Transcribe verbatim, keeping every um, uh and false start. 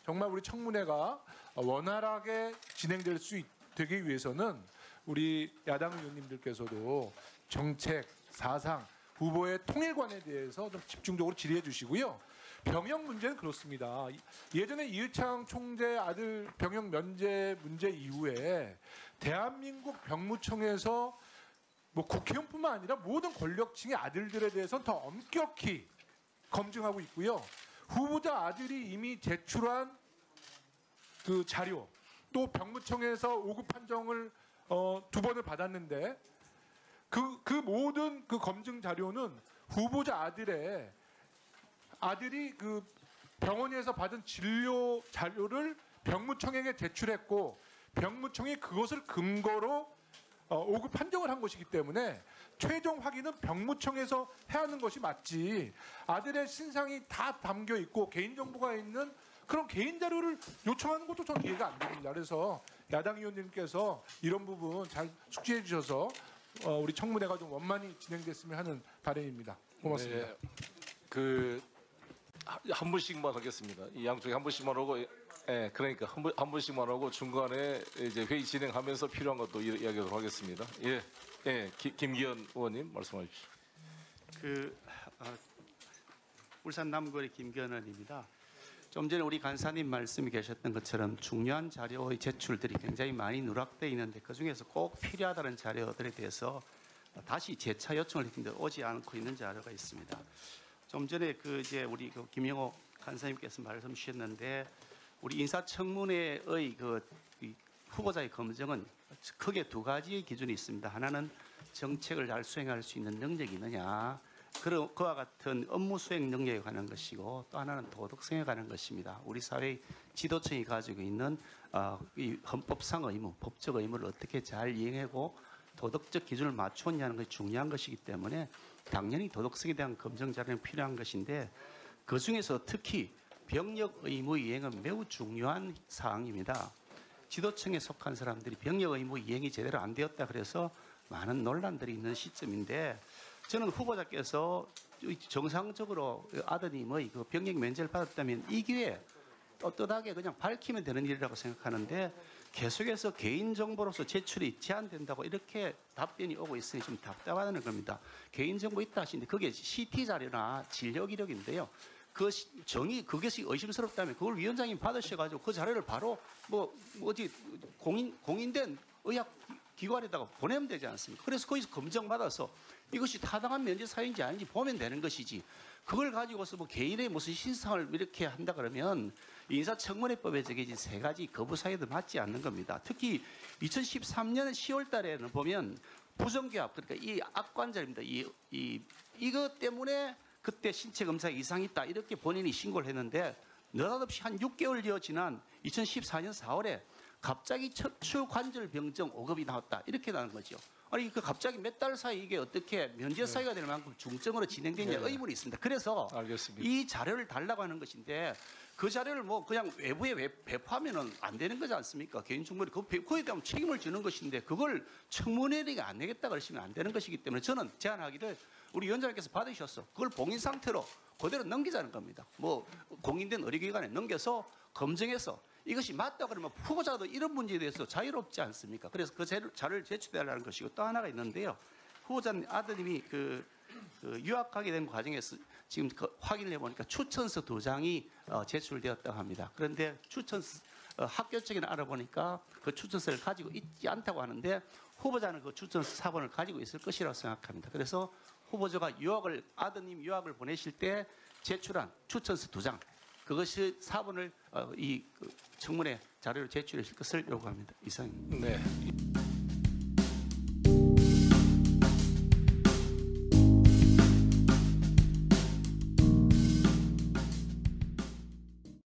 정말 우리 청문회가 원활하게 진행될 수 있, 되기 위해서는 우리 야당 의원님들께서도 정책, 사상, 후보의 통일관에 대해서 좀 집중적으로 질의해 주시고요. 병역 문제는 그렇습니다. 예전에 이회창 총재 아들 병역 면제 문제 이후에 대한민국 병무청에서 뭐 국회의원뿐만 아니라 모든 권력층의 아들들에 대해서는 더 엄격히 검증하고 있고요. 후보자 아들이 이미 제출한 그 자료, 또 병무청에서 오 급 판정을 어, 두 번을 받았는데 그, 그 모든 그 검증 자료는 후보자 아들의 아들이 그 병원에서 받은 진료 자료를 병무청에게 제출했고 병무청이 그것을 근거로 어, 오 급 판정을 한 것이기 때문에 최종 확인은 병무청에서 해야 하는 것이 맞지 아들의 신상이 다 담겨 있고 개인정보가 있는 그런 개인 자료를 요청하는 것도 저는 이해가 안 됩니다. 그래서 야당 의원님께서 이런 부분 잘 숙지해 주셔서 어, 우리 청문회가 좀 원만히 진행됐으면 하는 바람입니다. 고맙습니다. 네, 그 한 분씩만 하겠습니다. 이 양쪽에 한 분씩만 하고, 예, 그러니까 한, 분, 한 분씩만 하고 중간에 이제 회의 진행하면서 필요한 것도 이야기하도록 하겠습니다. 예, 예, 기, 김기현 의원님 말씀하십시오. 그 어, 울산 남구의 김기현 의원입니다. 좀 전에 우리 간사님 말씀이 계셨던 것처럼 중요한 자료의 제출들이 굉장히 많이 누락되어 있는데 그 중에서 꼭 필요하다는 자료들에 대해서 다시 재차 요청을 했는데 오지 않고 있는 자료가 있습니다. 좀 전에 그 이제 우리 그 김영호 간사님께서 말씀 주셨는데 우리 인사청문회의 그 후보자의 검증은 크게 두 가지의 기준이 있습니다. 하나는 정책을 잘 수행할 수 있는 능력이 있느냐, 그와 같은 업무 수행 능력에 관한 것이고 또 하나는 도덕성에 관한 것입니다. 우리 사회의 지도층이 가지고 있는 어, 이 헌법상 의무, 법적 의무를 어떻게 잘 이행하고 도덕적 기준을 맞추었냐는 것이 중요한 것이기 때문에 당연히 도덕성에 대한 검증 자료는 필요한 것인데 그중에서 특히 병역 의무 이행은 매우 중요한 사항입니다. 지도층에 속한 사람들이 병역 의무 이행이 제대로 안 되었다 그래서 많은 논란들이 있는 시점인데 저는 후보자께서 정상적으로 아드님의 그 병역 면제를 받았다면 이 기회에 떳떳하게 그냥 밝히면 되는 일이라고 생각하는데 계속해서 개인정보로서 제출이 제한된다고 이렇게 답변이 오고 있으니 좀 답답하다는 겁니다. 개인정보 있다 하시는데 그게 씨티 자료나 진료 기록인데요. 그 정의 그것이 의심스럽다면 그걸 위원장님 받으셔가지고 그 자료를 바로 뭐 어디 공인 공인된 의학 기관에다가 보내면 되지 않습니까? 그래서 거기서 검증받아서 이것이 타당한 면제 사유인지 아닌지 보면 되는 것이지 그걸 가지고서 뭐 개인의 무슨 신상을 이렇게 한다 그러면 인사청문회법에 적혀진 세 가지 거부 사유도 맞지 않는 겁니다. 특히 이천십삼 년 시월 달에는 보면 부정교합 그러니까 이 악관절입니다. 이, 이, 이것 때문에 그때 신체 검사에 이상이 있다 이렇게 본인이 신고를 했는데 느닷없이 한 육 개월 뒤어 지난 이천십사 년 사월에 갑자기 척추 관절 병증 오 급이 나왔다 이렇게 나온 거죠. 아니 그 갑자기 몇 달 사이 이게 어떻게 면제 사유가 될 만큼 중증으로 진행되냐 네. 의문이 있습니다. 그래서 알겠습니다. 이 자료를 달라고 하는 것인데 그 자료를 뭐 그냥 외부에 배포하면은 안 되는 거지 않습니까? 개인정보를 그거에 대한 책임을 지는 것인데 그걸 청문회가 안 내겠다 그러시면 안 되는 것이기 때문에 저는 제안하기를 우리 위원장님께서 받으셨어. 그걸 봉인 상태로 그대로 넘기자는 겁니다. 뭐 공인된 의료기관에 넘겨서 검증해서 이것이 맞다 그러면 후보자도 이런 문제에 대해서 자유롭지 않습니까? 그래서 그 자료를 제출해달라는 것이고 또 하나가 있는데요. 후보자님 아드님이 그, 그 유학하게 된 과정에서 지금 그 확인을 해보니까 추천서 두 장이 어, 제출되었다고 합니다. 그런데 추천서 어, 학교적인 알아보니까 그 추천서를 가지고 있지 않다고 하는데 후보자는 그 추천서 사본을 가지고 있을 것이라고 생각합니다. 그래서 후보자가 유학을 아드님 유학을 보내실 때 제출한 추천서 두 장 그것이 사본을 어, 이 그 청문회 자료를 제출하실 것을 요구합니다. 이상입니다. 네.